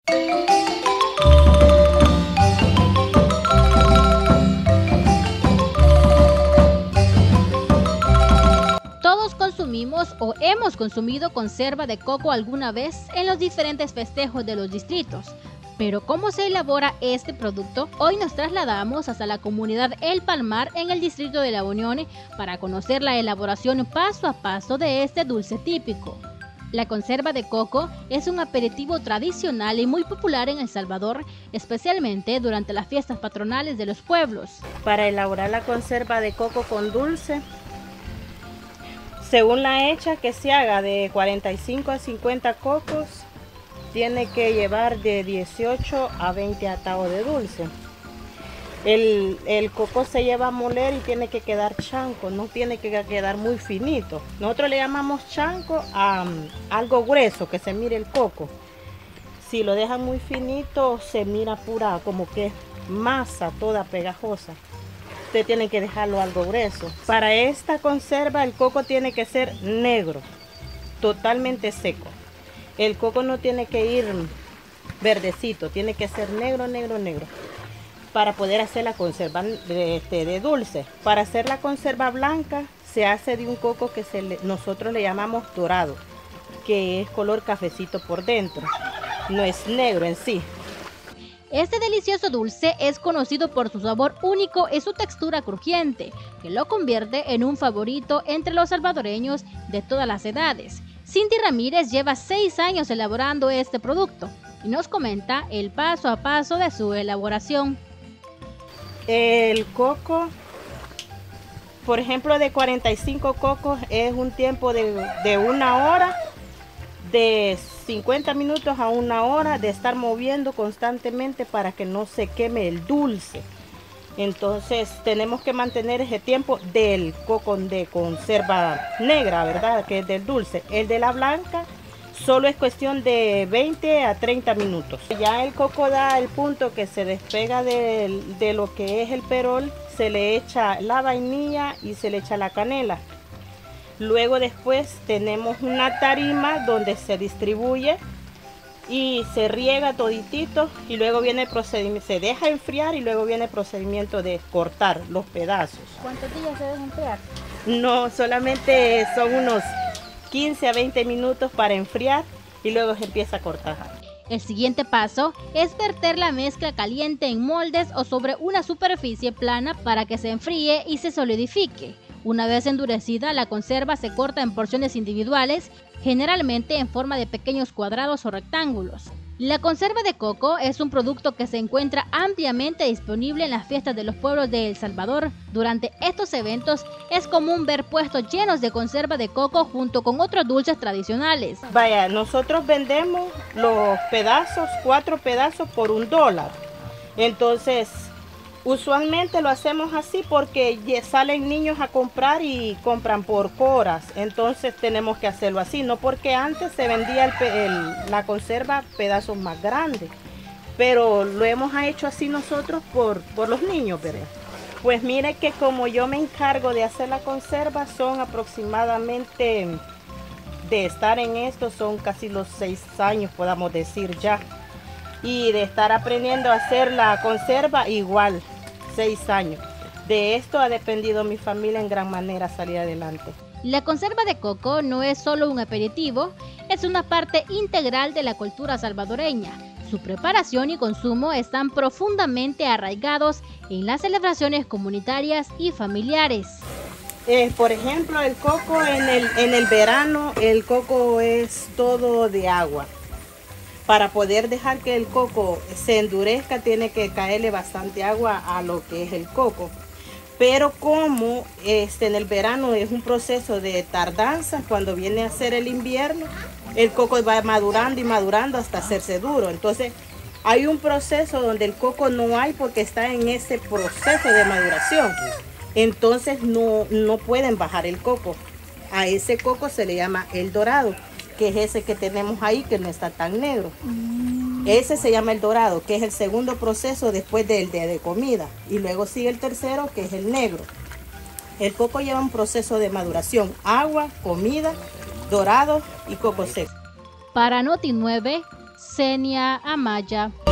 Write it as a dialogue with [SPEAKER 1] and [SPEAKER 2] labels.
[SPEAKER 1] Todos consumimos o hemos consumido conserva de coco alguna vez en los diferentes festejos de los distritos. Pero ¿cómo se elabora este producto? Hoy nos trasladamos hasta la comunidad El Palmar en el distrito de La Unión para conocer la elaboración paso a paso de este dulce típico. La conserva de coco es un aperitivo tradicional y muy popular en El Salvador, especialmente durante las fiestas patronales de los pueblos.
[SPEAKER 2] Para elaborar la conserva de coco con dulce, según la hecha que se haga de 45 a 50 cocos, tiene que llevar de 18 a 20 atados de dulce. El coco se lleva a moler y tiene que quedar chanco, no tiene que quedar muy finito. Nosotros le llamamos chanco a algo grueso, que se mire el coco. Si lo dejan muy finito, se mira pura, como que masa toda pegajosa. Usted tiene que dejarlo algo grueso. Para esta conserva el coco tiene que ser negro, totalmente seco. El coco no tiene que ir verdecito, tiene que ser negro, negro, negro. Para poder hacer la conserva de dulce. Para hacer la conserva blanca se hace de un coco que nosotros le llamamos dorado, que es color cafecito por dentro, no es negro en sí.
[SPEAKER 1] Este delicioso dulce es conocido por su sabor único y su textura crujiente, que lo convierte en un favorito entre los salvadoreños de todas las edades. Cindy Ramírez lleva 6 años elaborando este producto y nos comenta el paso a paso de su elaboración.
[SPEAKER 2] El coco, por ejemplo, de 45 cocos es un tiempo de 1 hora, de 50 minutos a 1 hora de estar moviendo constantemente para que no se queme el dulce. Entonces tenemos que mantener ese tiempo del coco de conserva negra, ¿verdad? Que es del dulce. El de la blanca solo es cuestión de 20 a 30 minutos. Ya el coco da el punto que se despega de lo que es el perol, se le echa la vainilla y se le echa la canela. Luego después tenemos una tarima donde se distribuye y se riega toditito y luego viene el procedimiento, se deja enfriar y luego viene el procedimiento de cortar los pedazos.
[SPEAKER 1] ¿Cuántos días se deja enfriar?
[SPEAKER 2] No, solamente son unos 15 a 20 minutos para enfriar y luego se empieza a cortar.
[SPEAKER 1] El siguiente paso es verter la mezcla caliente en moldes o sobre una superficie plana para que se enfríe y se solidifique. Una vez endurecida, la conserva se corta en porciones individuales, generalmente en forma de pequeños cuadrados o rectángulos. La conserva de coco es un producto que se encuentra ampliamente disponible en las fiestas de los pueblos de El Salvador. Durante estos eventos es común ver puestos llenos de conserva de coco junto con otros dulces tradicionales.
[SPEAKER 2] Vaya, nosotros vendemos los pedazos, 4 pedazos por $1. Entonces, usualmente lo hacemos así porque salen niños a comprar y compran por coras, entonces tenemos que hacerlo así, no porque antes se vendía la conserva pedazos más grandes, pero lo hemos hecho así nosotros por los niños, ¿verdad? Pues mire que como yo me encargo de hacer la conserva, son aproximadamente, de estar en esto, son casi los 6 años, podamos decir ya. Y de estar aprendiendo a hacer la conserva igual, 6 años. De esto ha dependido mi familia en gran manera salir adelante.
[SPEAKER 1] La conserva de coco no es solo un aperitivo, es una parte integral de la cultura salvadoreña. Su preparación y consumo están profundamente arraigados en las celebraciones comunitarias y familiares.
[SPEAKER 2] Por ejemplo, el coco en el verano, el coco es todo de agua. Para poder dejar que el coco se endurezca, tiene que caerle bastante agua a lo que es el coco. Pero como en el verano es un proceso de tardanza, cuando viene a ser el invierno, el coco va madurando y madurando hasta hacerse duro. Entonces, hay un proceso donde el coco no hay porque está en ese proceso de maduración. Entonces, no pueden bajar el coco. A ese coco se le llama el dorado, que es ese que tenemos ahí, que no está tan negro. Ese se llama el dorado, que es el segundo proceso después del de comida. Y luego sigue el tercero, que es el negro. El coco lleva un proceso de maduración: agua, comida, dorado y coco seco.
[SPEAKER 1] Para Noti 9, Xenia Amaya.